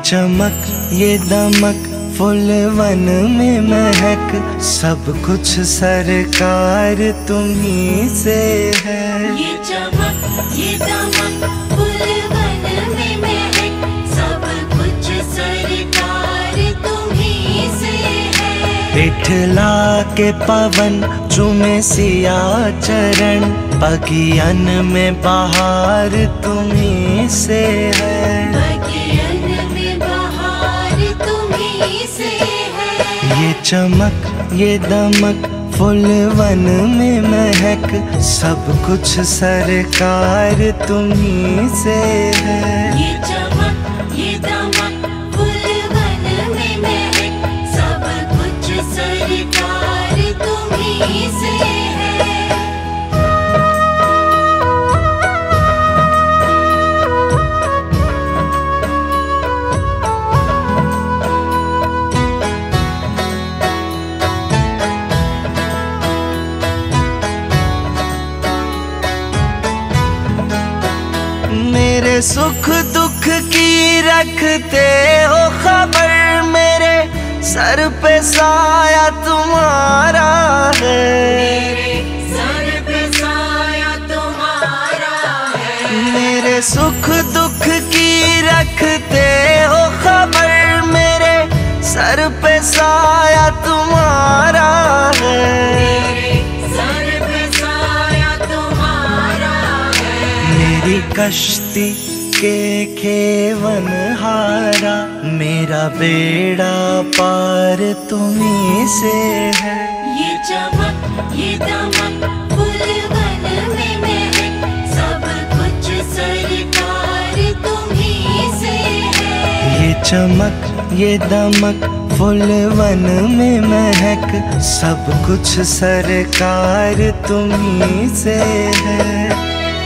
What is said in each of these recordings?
चमक ये दमक फूल वन में महक, सब कुछ सरकार तुम्ही से है। ये चमक ये दमक फूल वन में महक, सब कुछ सरकार तुम्ही से है। इठला के पवन चूमे सिया चरण, बगियन में बहार तुम्ही से है। ये चमक ये दमक फूल वन में महक, सब कुछ सरकार तुम्ही से है। ये चमक ये दमक फूल वन में महक, सब कुछ सरकार तुम्ही से है। मेरे सुख दुख की रखते हो खबर, मेरे सर पे साया तुम्हारा है। मेरे सर पे साया तुम्हारा है। मेरे सुख दुख की रखते हो खबर, मेरे सर पे साया तुम्हारा है। मेरे सर पे साया तुम्हारा है। मेरी कश्ती के खेवन हारा, मेरा बेड़ा पार तुम्ही से है। ये चमक ये दमक फूल वन में महक, सब कुछ सरकार तुम्ही से है। ये चमक ये दमक फूल वन में महक, सब कुछ सरकार तुम्ही से है।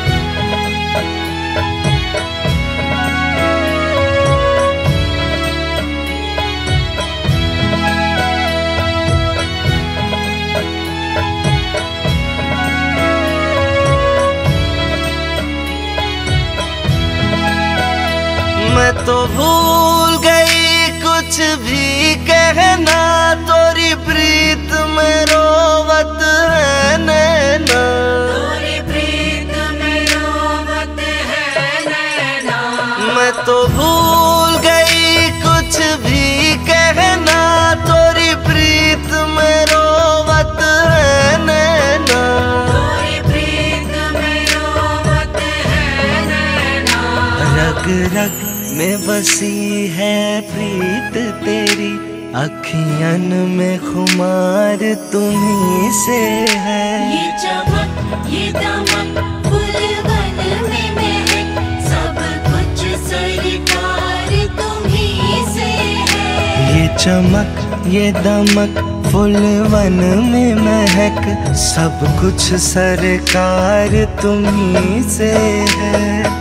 मैं तो भूल गई कुछ भी कहना, तोरी प्रीत में रोवत है नैना। तोरी प्रीत में रोवत है नैना। मैं तो भूल गई कुछ भी कहना, तोरी प्रीत में रोवत है नैना। तोरी प्रीत में रोवत है नैना। रग रग में बसी है प्रीत तेरी, अखियन में खुमार तुम्ही से है। ये चमक ये दमक फूल वन में महक, सब कुछ सरकार तुम्ही से है। ये चमक ये दमक फूल वन में महक, सब कुछ सरकार तुम्ही से है।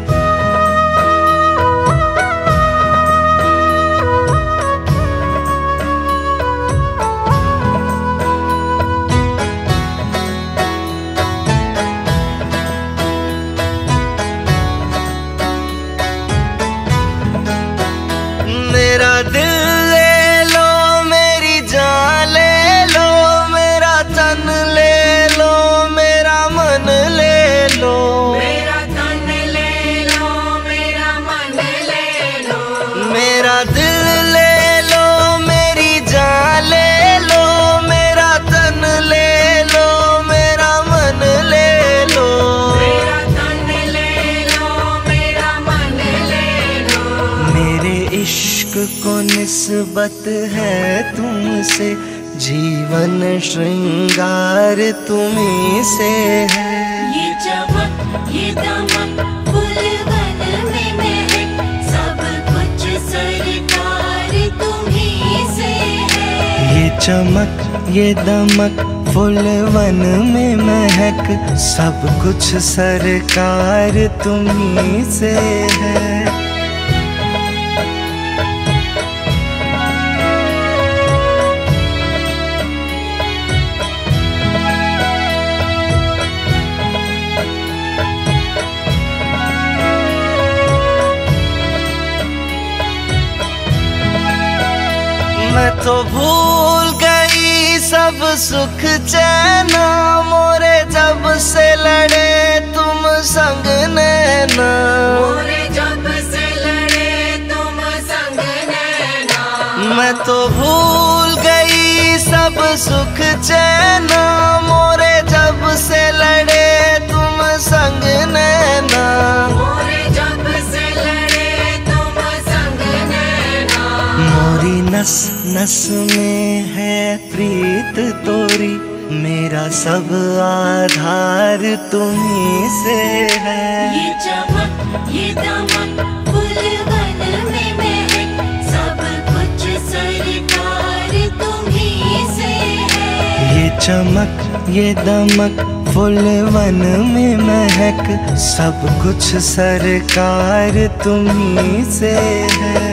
मेरा दिल ले लो, मेरी जान ले लो, मेरा तन ले लो, मेरा मन ले लो। मेरा तन ले लो, मेरा मन ले लो। मेरा दिल ले लो, मेरी जान ले लो, मेरा तन ले लो, मेरा मन ले लो। मेरा तन ले लो, मेरा मन ले लो। मेरे इश्क को निस्बत है तुमसे, जीवन श्रृंगार तुम्ही से है। ये चमक ये दमक फूल वन में महक, सब कुछ सरकार तुम्ही से है। ये चमक ये दमक फूल वन में महक, सब कुछ सरकार तुम्ही से है। तो भूल गई सब सुख चैना मोरे, जब से लड़े तुम संग नैना। मोरे जब से लड़े तुम संग नैना। मैं तो भूल गई सब सुख चैना मोरे, जब से लड़े तुम संग नैना। मोरे जब से लड़े तुम संग नैना। मोरी नस नस में है प्रीत तोरी, मेरा सब आधार तुम्हीं से है। ये चमक ये दमक फूलवन में महक, सब कुछ सरकार तुम्हीं से है। ये चमक ये दमक फूलवन में महक, सब कुछ सरकार तुम्हीं से है।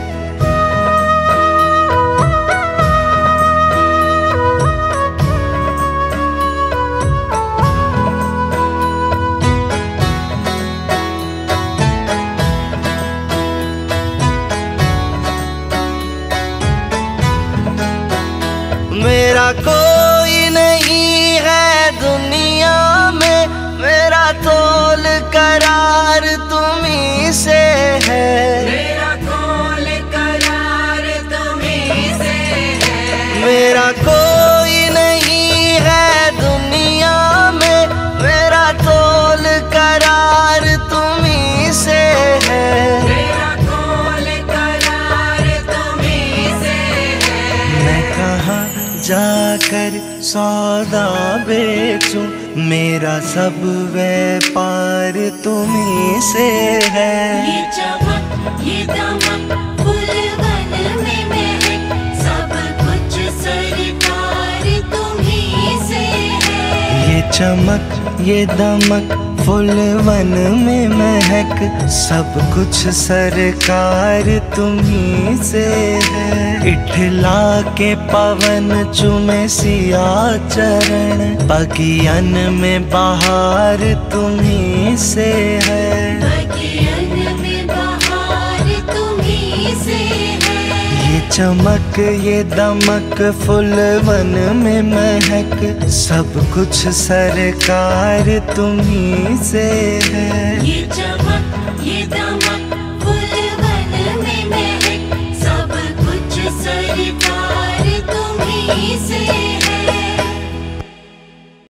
मेरा कोई नहीं है दुनिया में, मेरा तोल करार तुम्हीं से है। मेरा कौल करार तुम्हीं से है। मेरा कोई नहीं है दुनिया में, मेरा तोल करार तुम्हीं से है। मेरा कौल करार तुम्हीं से है। मैं कहाँ जाकर सौदा बेचूं, मेरा सब व्यापार तुम्हीं से है। ये चमक ये दमक फूलवन में महक, सब कुछ सरकार तुम्हीं से है। ये चमक ये दमक फूलवन में महक, सब कुछ सरकार तुम्हीं से है। इठला के पवन चुमे सिया चरण, बगियन में बहार तुम्हीं से है। बगियन में बहार तुम्हीं से है। ये चमक ये दमक फूलवन में महक, सब कुछ सरकार तुम्हीं से है। ये चमक ये दमक फूलवन में महक, सब कुछ सरकार तुम्हीं से